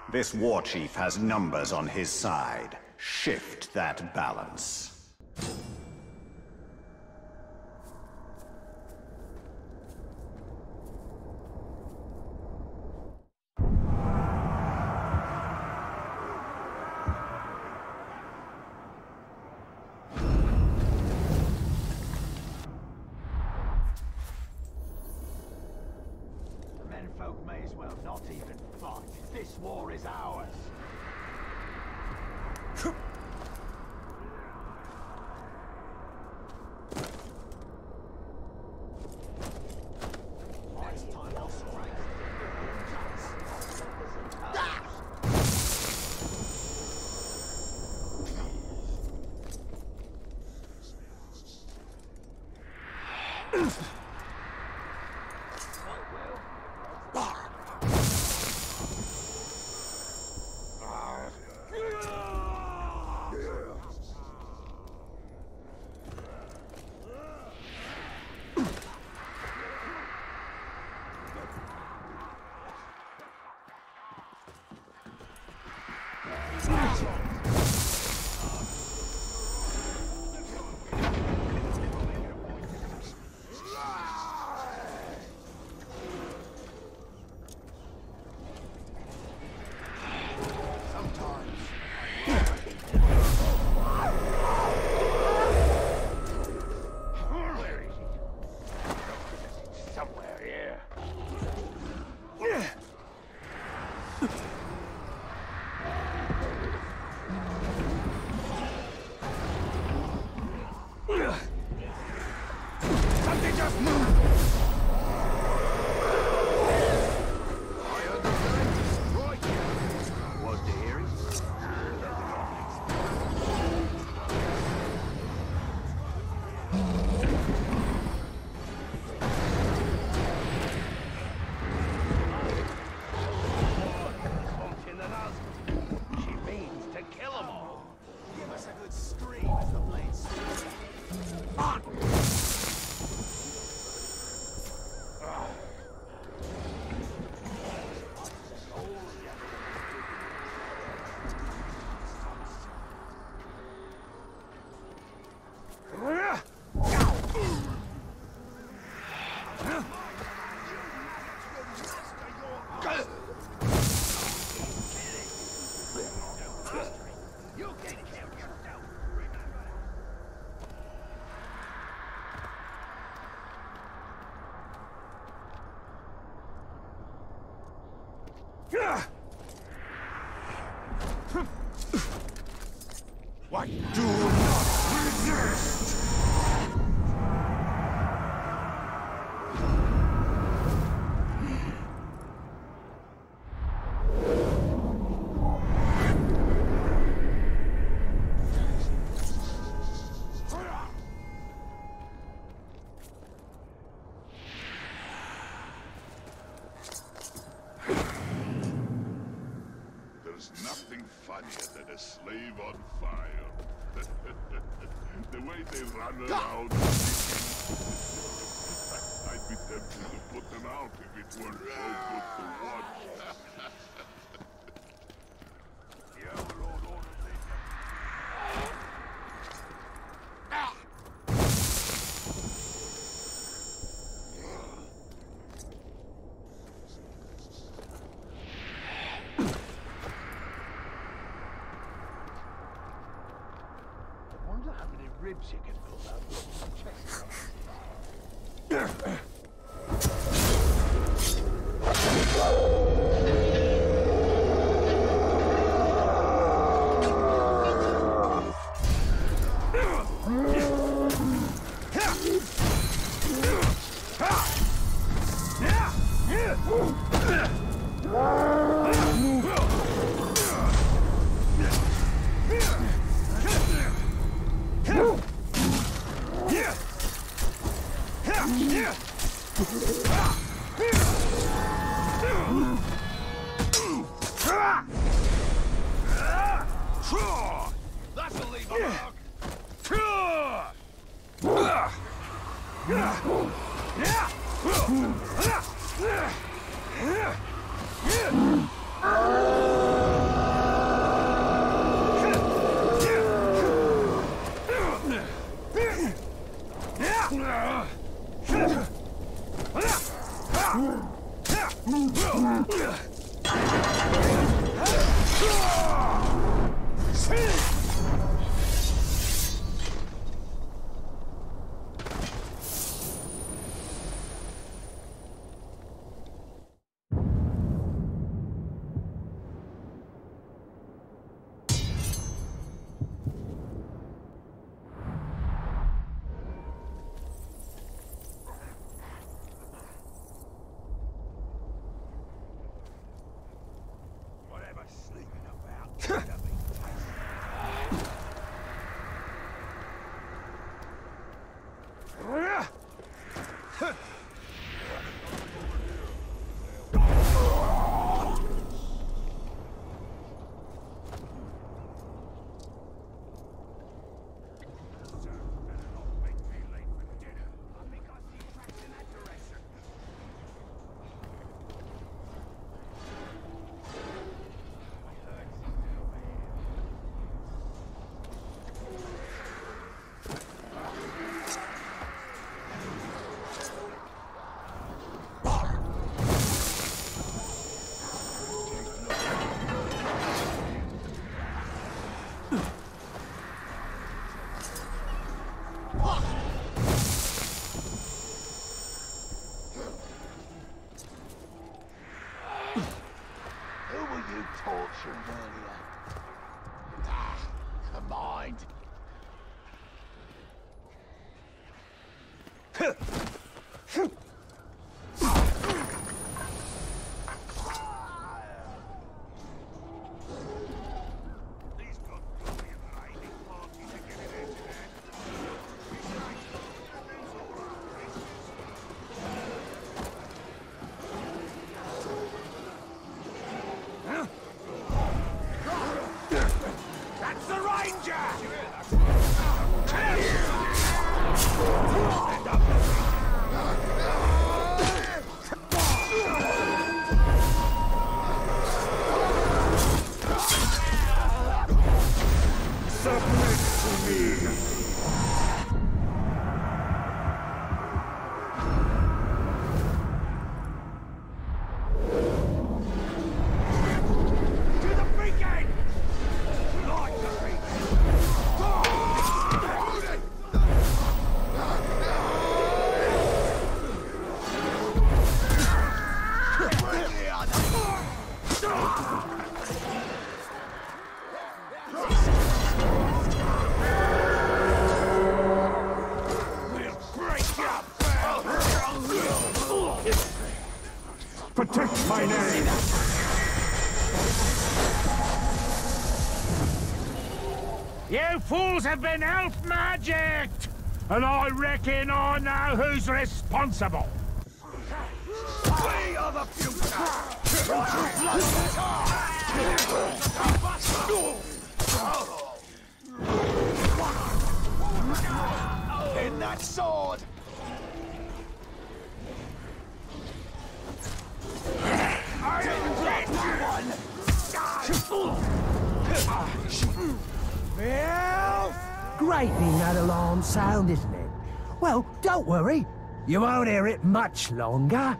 This war chief has numbers on his side. Shift that balance. Menfolk may as well not even fight. This war is ours. What? Do not resist! There's nothing funnier than a slave on fire. The way they run around. I'd be tempted to put them out if it weren't so good to watch. The Overlord ordered I wonder how many ribs you can pull out of your chest. That'll leave a mark. Yeah! Protect my name! You fools have been elf-magicked! And I reckon I know who's responsible! We are the future! In that sword! I didn't get that one! Well, great being that alarm sound, isn't it? Well, don't worry. You won't hear it much longer.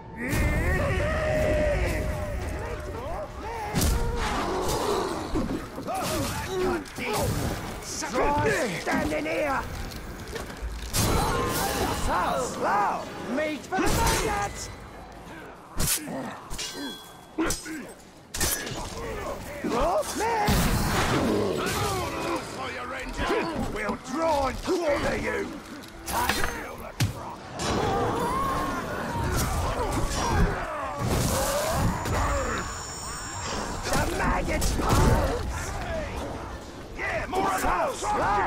Try standing here! So slow! Meat for the maggots! We'll draw and quarter you! The maggots pulse! Yeah, more of those!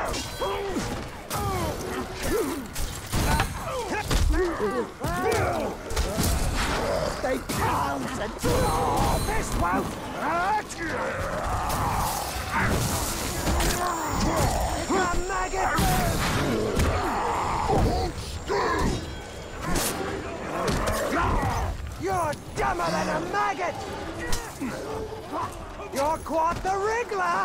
They pounce and draw! This won't hurt! The maggot! You're dumber than a maggot! You're quite the wriggler!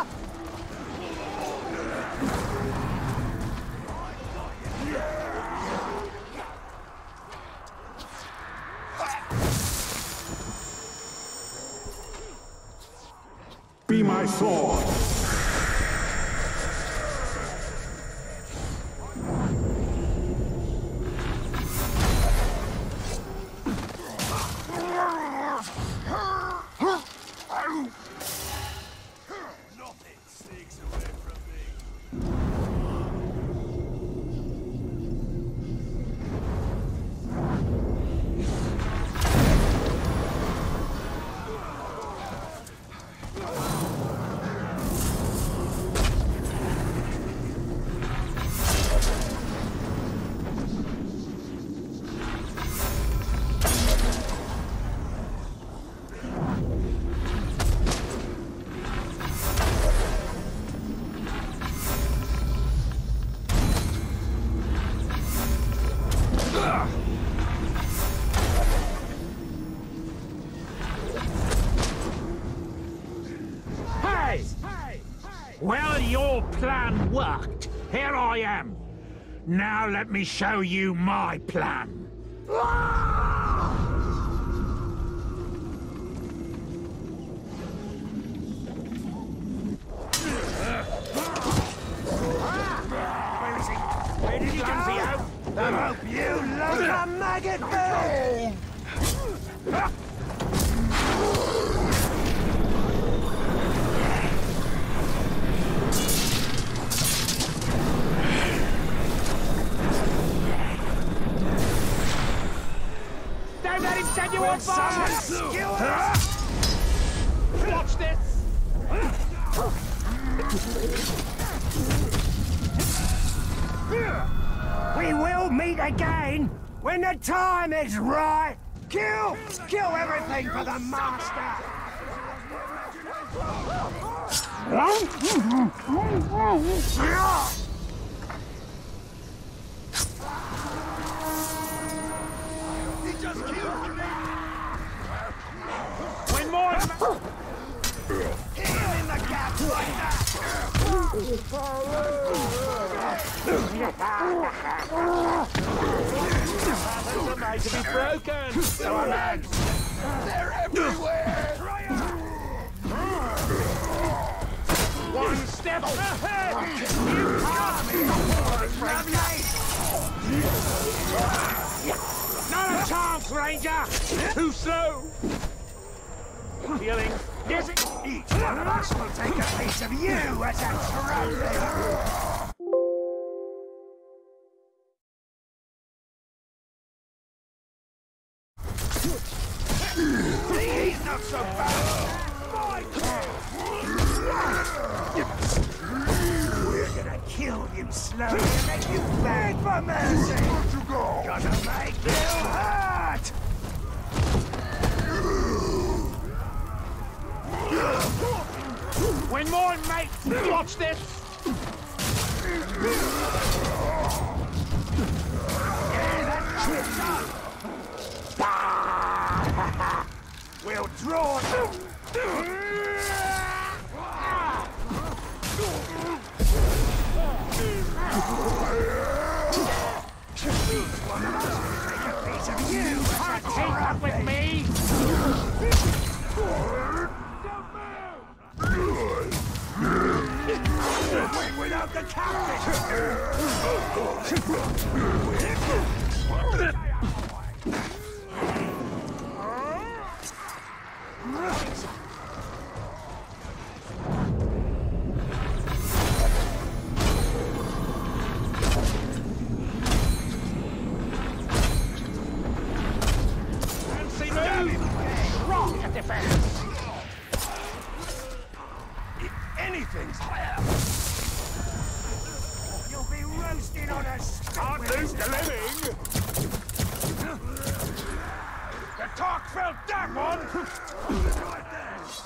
my sword. Nothing sneaks away from me. Hey! Well, your plan worked. Here I am. Now let me show you my plan. Where is he? Where did he go? I hope you love a maggot bird! Don't let him send you on fire! Watch this! We will meet again when the time is right. Kill everything for the master. He just killed me. When more... Hit him in the gap like that! They're made to be broken! So I'm out! They're everywhere! One step ahead! You can't! Not a chance, Ranger! Too slow! Healing. Yes, it... Each one of us will take a piece of you as a trophy! He's not so bad! We're gonna kill you slowly and make you beg for mercy! Gonna make you hurt! When more, mate! Watch this! We'll draw them! One of us will take a piece of you as a Keep up with me! win without the captain! Fancy move! Rock at defense! Anything's higher! You'll be roasted on a stick! Can't lose the living! The talk felt that one! Right there.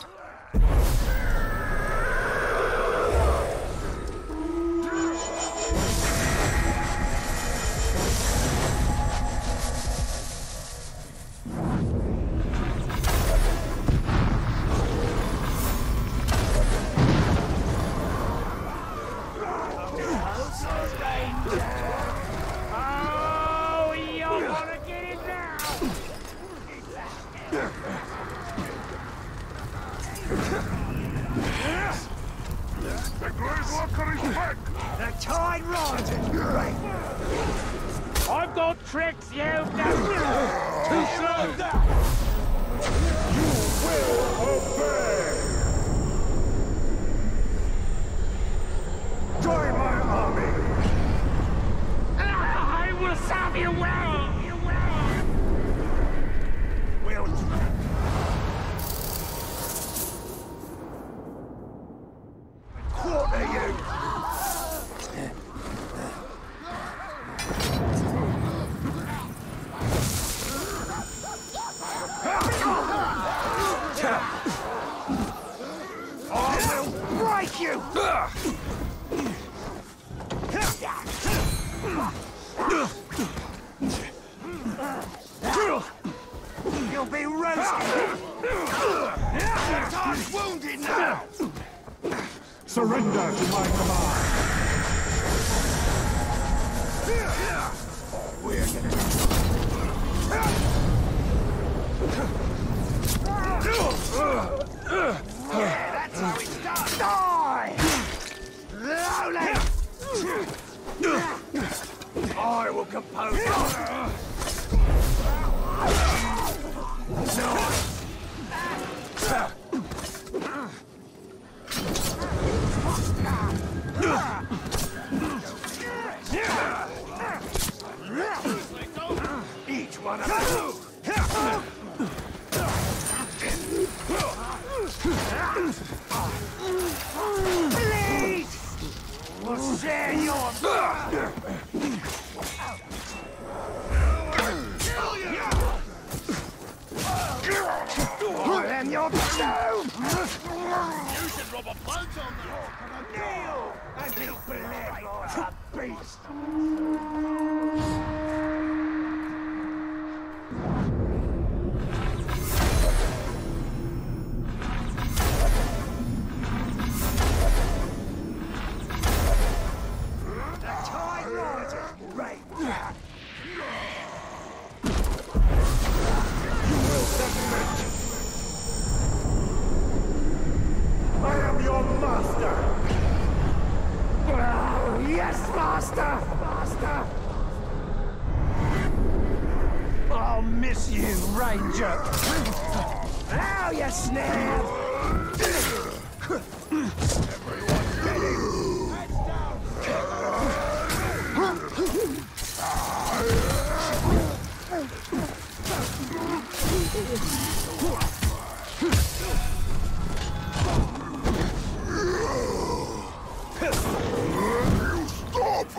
Oh, you wanna get it now? yourself down! Too slow! You will obey! Join my army! I will serve you well! We'll quarter you! I will break you! You'll be roasted! I'm wounded now! Surrender to my command! We're gonna... Yeah, that's how it's done! Die! Slowly! I will compose it! Each one of you! Please! We'll share your... I am your doom! You should rub a punch on that! Kneel and be bled like a beast! The tide rises, right back! You will submit! I am your master! Oh, yes, master! Master! I'll miss you, Ranger! Now you snap! Everyone's ready! Heads down! Stop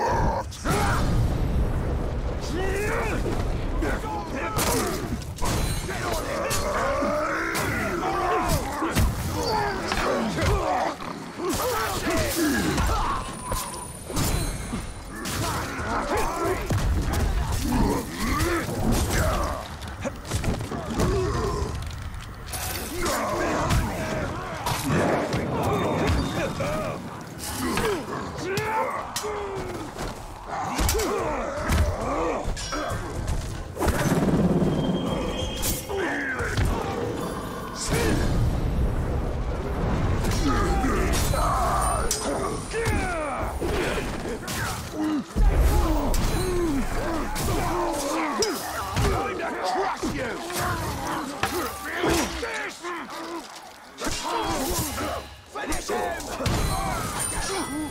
Finish him!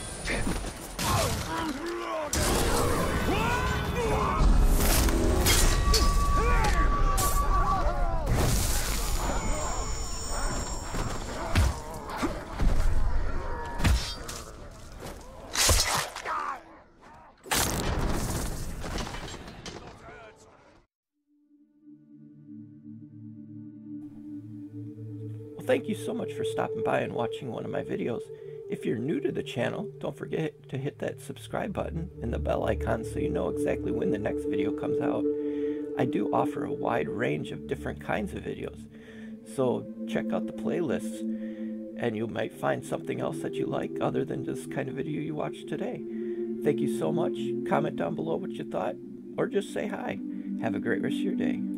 Well, thank you so much for stopping by and watching one of my videos. If you're new to the channel, don't forget to hit that subscribe button and the bell icon so you know exactly when the next video comes out. I do offer a wide range of different kinds of videos, so check out the playlists and you might find something else that you like other than this kind of video you watched today. Thank you so much. Comment down below what you thought, or just say hi. Have a great rest of your day.